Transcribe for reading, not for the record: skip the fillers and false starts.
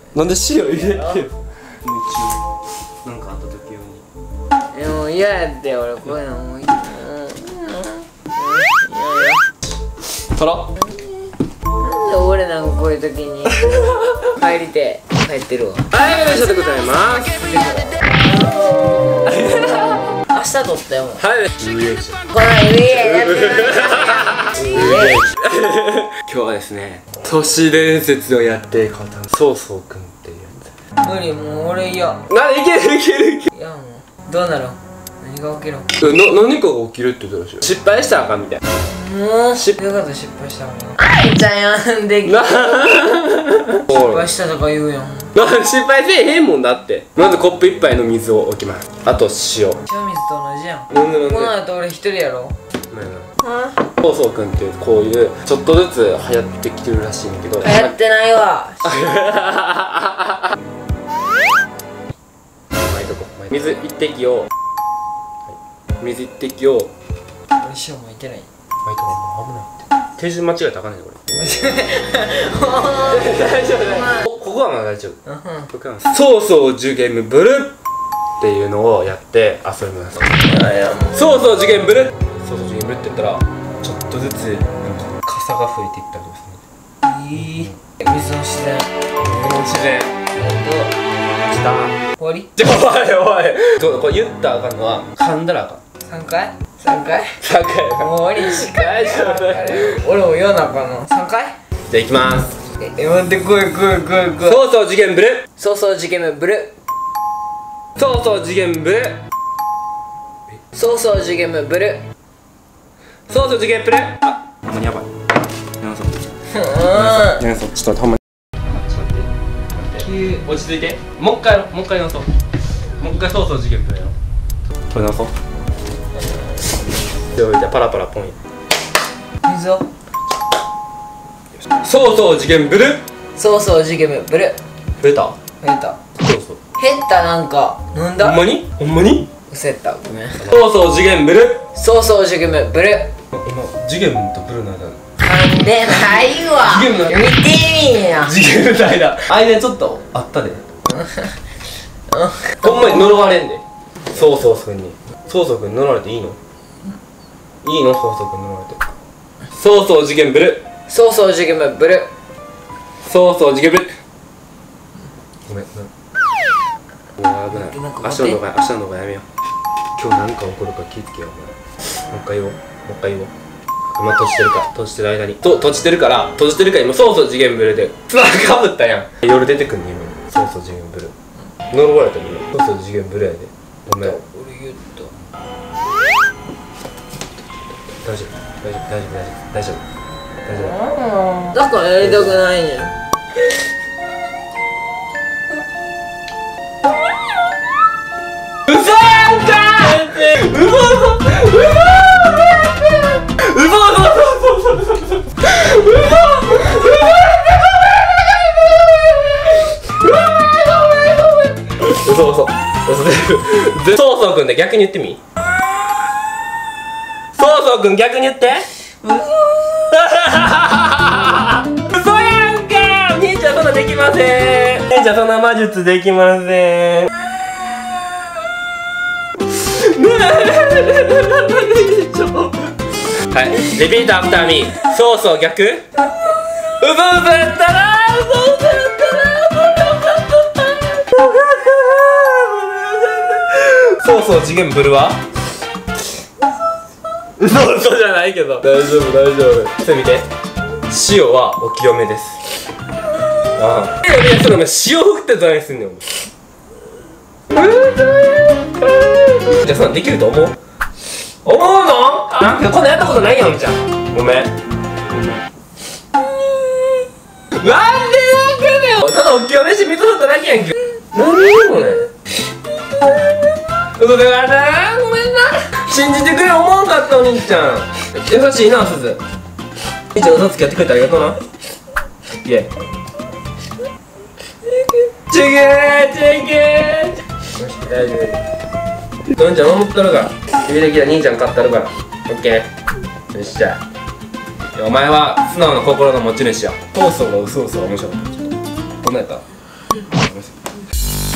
なんで塩入れてんの？なんかあった時用に。 もう嫌やって俺こういうのもういい。 とら。 なんで俺なんかこういう時に帰りて帰ってるわ。 はい、よいしょでございます。 明日撮ったよ。 はい。よいしょ。 この家やってる。 今日はですね、都市伝説をやっていこうと。そうそうくんっていうや無理、もう俺嫌。 つ。なんでいけるいけるいける。 いやもうどうなるん？何が起きるん？ 何かが起きるって言ったらしい。失敗したらあかんみたいな。 もう失敗したもん。あいちゃんやんで失敗したとか言うやん。 失敗せえへんもんだって。まずコップ一杯の水を置きます。あと塩。 塩水と同じやん。 なんでこの後俺一人やろ。 そうそうくんっていうこういうちょっとずつ流行ってきてるらしいんだけど。 流行ってないわ。 水一滴を、水一滴を俺塩巻いてない。 巻いた方が危ないって。手順間違えたらあかんねんこれ。大丈夫大丈夫。ここはまだ大丈夫。そうそうジュゲムブルっていうのをやって遊びます。そうそうジュゲムブル、そうそうジュゲムブルって言ったらちょっとずつなんか傘が増えていったりとかする。 いい水の自然。 自然来た。 終わり？ おいこれ言ったらあかんのは噛んだらあかん。 3回3回 3回もう終わりにしか大丈夫。 俺も言わなあかんの。3回。 じゃあいきます。 待って来い。 そうそう次元ブル。 そうそう次元ブル。 そうそう次元ブル。 そうそう次元ブル。 そうそう次元ブル。あ、ほんまにやばい。何それ。何それ。ちょっとほんまに。落ち着いて。もう一回やろう。もう一回直そう。もう一回そうそう次元ブルやろう。これ直そう。じゃあパラパラポン。 水を。 そうそう次元ブル。 そうそう次元ブル。 増えた。 減った。 そうそう。 減ったなんかなんだ。 ほんまに？ほんまに？ うせったごめん。 そうそう次元ブル。 そうそう次元ブル。 今次元とブルの間。 噛んでないわ。 次元の見てみや。 次元の間。間ちょっとあったで。ほんまに呪われんで。そうそうくんに。そうそうくん呪われていいの？いいの？そうそうくん呪われて。そうそう次元ブル。 そうそう次元ブル。 そうそう次元ブル。ごめん。うわ危ない。明日の動画やめよう。今日何か起こるか気ぃつけよう。もう一回言おう。今閉じてる間に閉じてるから今そうそう次元ブルでつばかぶったやん。夜出てくんね今。そうそう次元ブル呪われたね今。そうそう次元ブルやで。ごめん。 俺言った。 大丈夫。 だからやりたくないねん。 うそやんかそうそうくんで逆に言ってみ。そうそうくん逆に言って。嘘やんか。兄ちゃんそんなできません。兄ちゃんそんな魔術できません。はい、リピートアフターミー。そうそう逆。嘘やったな。そうそう次元ブルは嘘じゃないけど大丈夫。それ見て。塩はお清めです。ああそれお前塩振って何すんねん。じゃあそんなんできると思うの？なんかこんなやったことないやんじゃん。ごめん。なんでなんかねよ。ただお清めして水振っただけやんけ。何これ。嘘だからな。ごめんな。信じてくれ思わんかったお兄ちゃん。優しいなすず。兄ちゃん嘘つきやってくれてありがとうな。イエイ。ちげー。大丈夫。のんちゃん守っとるから。指できた兄ちゃん勝ったるから。オッケー。よっしゃ。お前は素直な心の持ち主や。そうそうが嘘は面白かった。どんなやった？ ごめんなさい。